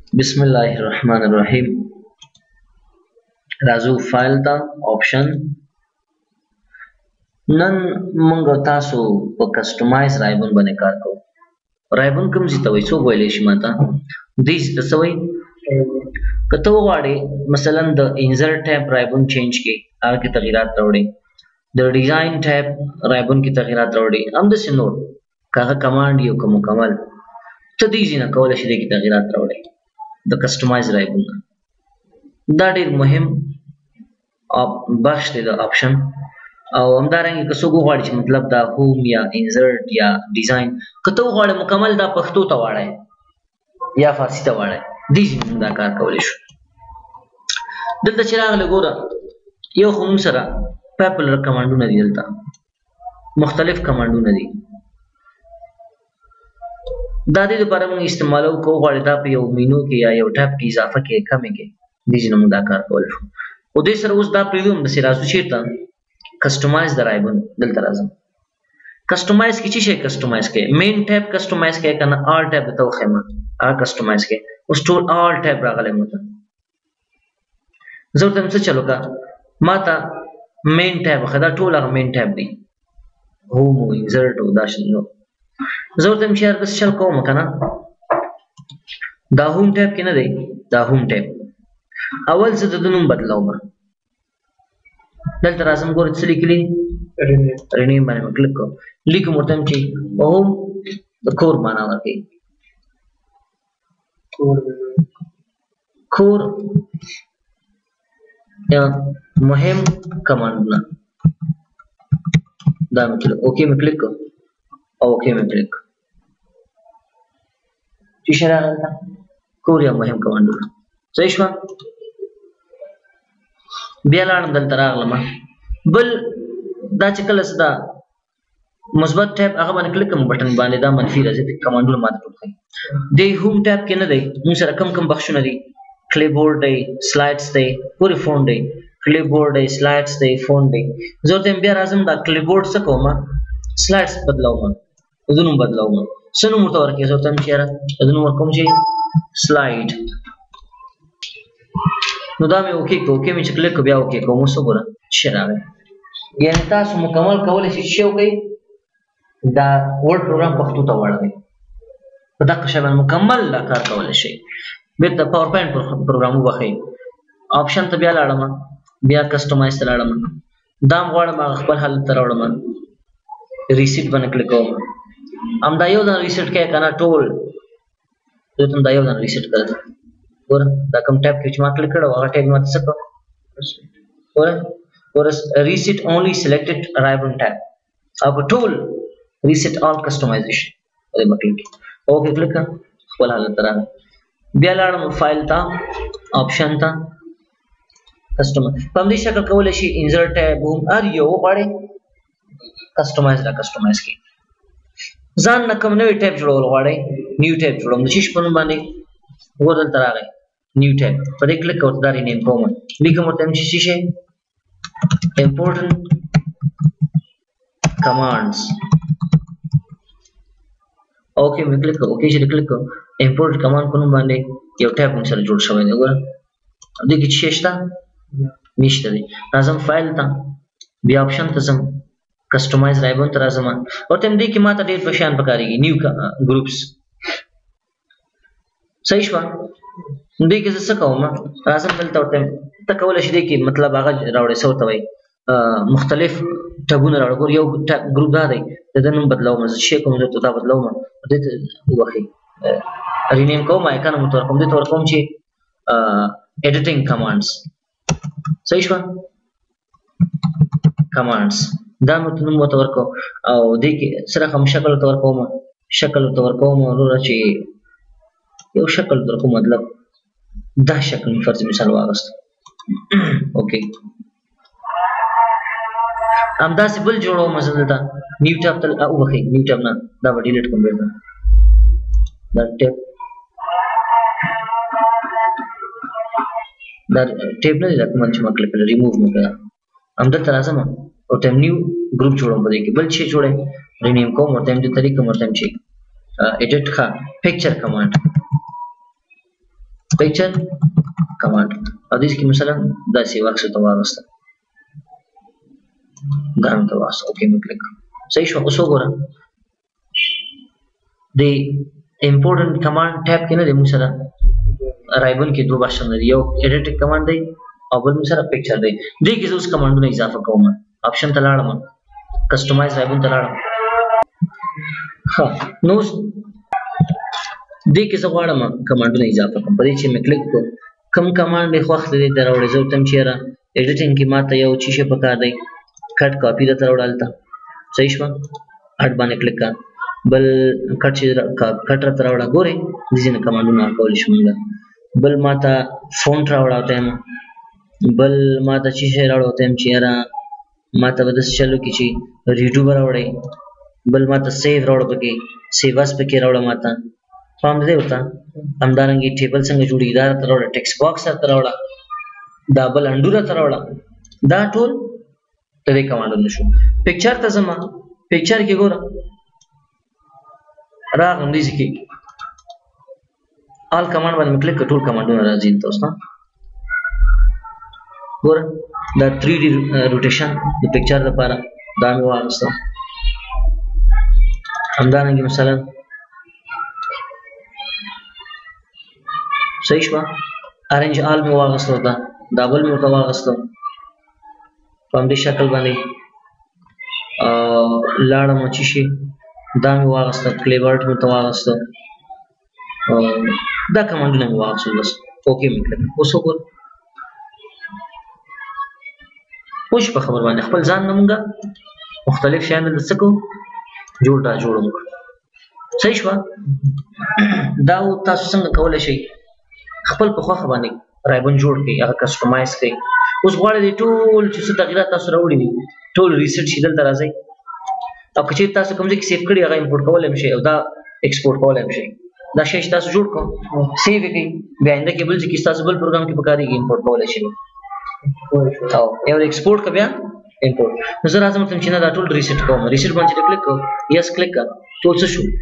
بسم الله الرحمن الرحیم. راځو فایل ته آپشن. نن موږ تاسو په کسټمایز رایبن باندې کار کوو. رایبن کوم څه ته وایي؟ څو ویلې شي ماته دې څه ته وایي؟ کته وغواړي مثلا د انزرټ ټیب رایبن چینج کی هغه کې تغیرات راوړي، د ډیزاین ټیب رایبن کې تغیرات راوړي، هم د سينور کاغه کمانډ یو کوم مکمل ته دې نه کول شي د تغیرات راوړي د کسټمایز رایبن. دا ډیر مهم بخش دی د آپشن. او همدارنګه که څوک وغواړي چې مطلب دا هوم یا انزرټ یا ډیزاین کته وغواړي مکمل دا پښتو ته واړی یا فارسی ته واړی دې موږ دا کار کولی شو. دلته چې راغله ګوره یو خو موږ سره پاپولر کمانډونه دي، دلته مختلف کمانډونه دي. دا دې لپاره موږ استعمالو کوو غواړي دا په یو مینو کې یا یو ټیب کې اضافه کې کمې کې دې موږ دا کار کولی شو. او دې سره اوس دا پریوم د سرازو چیرته کسټمایز د رایبن دلته راځم. کسټمایز کې څه شي کسټمایز کې مین ټیب کسټمایز کې کنه آل ټیب ته وخمه هغه کسټمایز کې اوس ټول آل ټیب راغلی مته زه تم څه چلو کا ماته مین ټیب خدا ټول هغه مین ټیب دی هوم او انزرټ او دا شنو زه تم شیر بس چل کوم کنه دا هوم ټیب کې نه دی، دا هوم ټیب اول څه د نوم بدلاو ما دلته راځم ګور څه لیکلی رینیم باندې کلیک کوم لیکم ورته چې هوم د کور معنا ورکړي کور یا مهم کمانډونه دا مطلب اوکے میں کلیک کوم اوکے میں کلیک چې شرا غلطه کور یا مهم کمانډونه صحیح شو. بیا لاړم دلته راغلم بل دا چې کله صدا مثبت ټیب هغه باندې کلیک کوم بٹن باندې دا منفي راځي کمانډونه ماته ټول کوي. د هوم ټیب کې نه دی موږ سره کم بخښونه دي کلیبورډ دی سلایډز دی پوری فون دی کلیبورډ دی سلایډز دی فون دی. زه ته بیا راځم دا کلیبورډ څه کوم سلایډز بدلاوم ودونو بدلاوم سنو مرته ورکه زه ته چیرې ودونو ورکوم چې سلایډ نو دا مې اوکے اوکے مې چې کلیک بیا اوکے کوم وسو ګره شراوي یعنی تاسو مکمل کولای شئ چې کوي دا ورډ پروګرام پښتو ته واړوي په دغه شبن مکمل لا کار کولای شئ. بیرته PowerPoint پروګرام وبخئ آپشن ته بیا لاړم بیا کسټمایز ته لاړم دا غواړم خپل حالت ته راوړم ریسیټ باندې کلیک کوم ام دا یو ځل ریسیټ کې کنه ټول ته دا یو ځل ریسیټ کړم ور دا کوم ټیب کې چې ما کلیک کړو هغه ټیب ماته څه کو ور ریسیټ اونلی سلیکټډ رایبن ټیب او ټول ریسیټ آل کسټمایزیشن دې مکلیک اوکے کلیک خپل حالت ته راغی بیا لاړم فایل ته آپشن ته کسټمر په دې شکل کولای شي انزرټ ټیب هوم ار یو غواړي کسټمایز لا کسټمایز کی ځان نه کوم نوې ټیب جوړول غواړي نیو ټیب جوړوم چې په نوم باندې ورل تر راغی نیو ټیب په دې کلیک کوم دا رینیم کوم لیکم ورته چې شي important commands اوکے مې کلیک اوکے چې کلیک کوم import command په نوم باندې یو ټیب هم سره جوړ شوی دی وګوره دې کې څه شته نشته دی. راځم فایل ته بیا آپشن ته ځم کسټمایز رایبن ته راځم ورته دې کې ماته ډېر په شان پکاريږي نیو ګروپس صحیح شو. دې کې څه کوم راځم دلته ورته ته کولای شې دې کې مطلب هغه راوړې سو ته وای مختلف ټابونه راوړ یو ګروپ دا دی د نوم بدلاوم شي کوم زه ته بدلاوم دې ته وخی رینیم کوم آیکن مو تر کوم دې تر کوم چې editing commands صحیح شو commands دا مو ته نوم تور کو او دې کې سره کوم شکل تور کوم ورور چې یو شکل تر کوم مطلب دا شکل فرض مثال واغست اوکے ام دا سیبل جوړو مثلا دا نیو ټیب تل او وخی نیو ټیب نه دا ډیلیټ کوم دا ټیب دا ټیب نه دا کوم چې مکلک ریموو مکړه ام د تر اعظم او تم نیو ګروپ جوړوم په دې کې بل شي جوړه رینیم کوم ورته د طریقې مرتم شي edit کا picture command picture command او دې کې مثلا دا سی واکس ته واغسته دا هم ته واغسته اوکې مې کلیک صحیح شو اوس وګوره د important command ټیب کې نه دی موږ سره رایبن کې دوه باشن دی یو edit command دی او بل موږ سره picture دی دې کې اوس کمانډونه اضافه کوم آپشن ته لاړم کسټمایز رایبن ته لاړم ها نو دې کې څه غواړم کمانډونه اضافه کوم په دې چې مې کلیک کوم کم کمانډ خو وخت دې دراوړې زه تم چیرې ایډیټینګ کې ماته یو چی شي پکار دی کټ کاپی دا تراوړالتا صحیح شو اډ باندې کلیک کړ بل کټ چې کټ را تراوړا ګوري دې نه کمانډونه کول شمږه بل ماته فونټ راوړاته بل ماته چی شي راوړاته چیرې ماته ودس چلو کې چې ریډو راوړې بل ماته سیو راوړ پکې سیواس پکې راوړ ماته فهم دې وتا همدارنګه ټیبل څنګه جوړی دا تراوړ ټیکسټ باکس تراوړ دا بل انډور تراوړ دا ټول ته کمانډ نشو پکچر ته زما پکچر کې ګور راغم دې کې آل کمانډ باندې کلیک ټول کمانډونه راځي تاسو ګور دا 3D روټیشن د پکچر لپاره دا مې واغسته همدارنګه مثلا صحیح شو ارنج آل مې واغسته دا ډبل مې واغسته په دې شکل باندې لاړه مو چی شي دا مې واغسته کلیورټ مې واغسته دا کمانډونه مې واغسته بس اوکې مې کړ اوس وګور پوښ په خبر باندې خپل ځان نمونګه مختلف شیان د څه کو جوړوم صحیح شو دا تاسو څنګه کولای شئ خپل په خوخه باندې رایبن جوړ کړئ هغه کسټمایز کړئ اوس غواړئ ټول چې څه تغیرات تاسو راوړي دي ټول ریسیټ شي دلته راځي او که چېرته تاسو کوم ځای کې سیو کړي هغه امپورټ کولی هم شئ او دا ایکسپورټ کولی هم شئ دا شی چې تاسو جوړ کړو سیو یې کړئ بیا آینده کې بل ځای کې ستاسو بل پروګرام کې پکارېږي امپورټ کولی شئ او یو ایکسپورټ که بیا امپورټ نو زه راځم ورته چې نه دا ټول ریسیټ کوم ریسیټ باندې چې کلیک کوم یس کلیک کړه ټول څه شو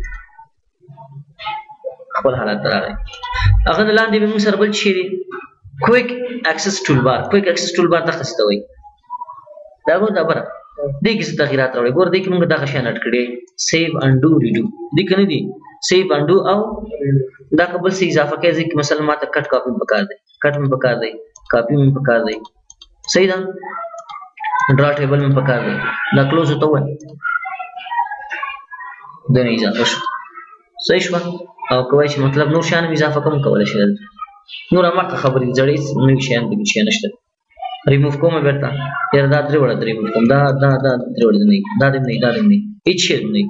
خپل حالت ته راغی هغه نه لاندې به موږ سره بل شی دی کویک اکسس ټول بار کویک اکسس ټول بار ته څه وایي دا به دا بره دې کې څه تغیرات راوړي ګور دې کې موږ دغه شی نټ کړی سیو انډو ریډو دې کنه دي سیو انډو او دا قبل سے اضافه کوي چې مثلا ماته کټ کاپی پکار دی کټ مې پکار دی کاپی مې پکار دی صحیح ده ډرا ټیبل مې پکار دی دا کلوز ته وای دا نه اضافه شو صحیح شو او کوی چې مطلب نور شان اضافه کوم کولای شي نور امر خبرې جوړې نو شیان به شي نشته ریموو کوم بیرته یار دا درې وړه ریموو کوم دا درې وړه نه دا دې نه هیڅ شی نه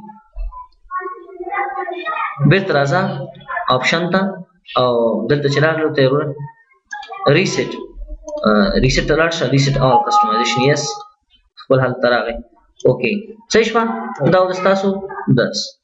بیرته راځه آپشن ته او دلته چې راغلو ته ریسیټ لاړ شه ریسیټ آل کسټمایزیشن یس خپل حالت ته راغی اوکې صحیح شو دا تاسو بس